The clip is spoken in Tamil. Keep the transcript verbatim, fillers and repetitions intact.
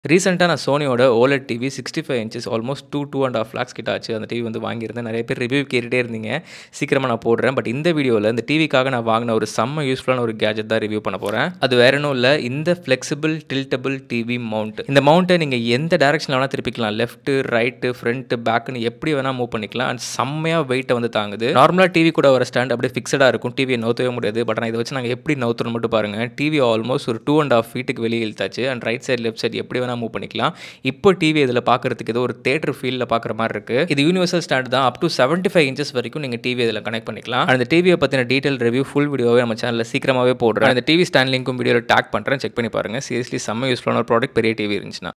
ரீசென்ட்டா நான் சோனியோட OLED TV sixty five inches almost two two and half lakhs கிட்ட ஆச்சு. அந்த டிவி வந்து வாங்கியிருந்தேன். நிறைய பேர் ரிவ்யூ கேட்டுட்டே இருந்தீங்க. சீக்கிரமா நான் போடுறேன். பட் இந்த வீடியோல இந்த டிவிக்காக நான் வாங்கின ஒரு செம்ம யூஸ்ஃபுல்லான ஒரு கேஜெட் தான் ரிவ்யூ பண்ண போறேன். அது வேற ஒன்னும் இல்ல. இந்த ஃப்ளெக்சிபிள் டில்டபிள் டிவி மவுண்ட். இந்த மவுண்ட்டை நீங்க எந்த டைரக்ஷன்ல வேணா திருப்பிக்கலாம். லெஃப்ட், ரைட், ஃப்ரண்ட், பேக்னு எப்படி வேணா மூவ் பண்ணிக்கலாம். அண்ட் செம்மையா வெயிட்ட வந்து தாங்குது. நார்மலா டிவி கூட வர ஸ்டாண்ட் அப்படியே ஃபிக்ஸடா இருக்கும். டிவியை நவுத்தவே முடியாது. பட் நான் இதை வச்சு நாங்கள் எப்படி நவுத்துறோம் மட்டும் பாருங்க. டிவி ஆல்மோஸ்ட் ஒரு டூ அண்ட் ஹாஃப் ஃபீட்டுக்கு வெளியே இழுத்தாச்சு. And right side left side எப்படி வேணா மூவ் பண்ணிக்கலாம். இப்போ டிவி இதில் பார்க்குறதுக்கு ஏதோ ஒரு தியேட்டர் ஃபீல்டில் பார்க்குற மாதிரி இருக்குது. இது யூனிவர்சல் ஸ்டாண்ட் தான். Up to seventy five inches வரைக்கும் நீங்கள் டிவி இதில் கனெக்ட் பண்ணிக்கலாம். அந்த டிவியை பற்றின டீட்டெயில் ரிவ்யூ ஃபுல் வீடியோவே நம்ம சேனலில் சீக்கிரமாகவே போடுறேன். அந்த டிவி ஸ்டாண்ட் லிங்க்கும் வீடியோவில் டேக் பண்ணுறேன். செக் பண்ணி பாருங்கள். சீரியஸ்லி செம்ம யூஸ்ஃபுல்லான ஒரு ப்ராடக்ட். பெரிய டிவி இருந்துச்சுன்னா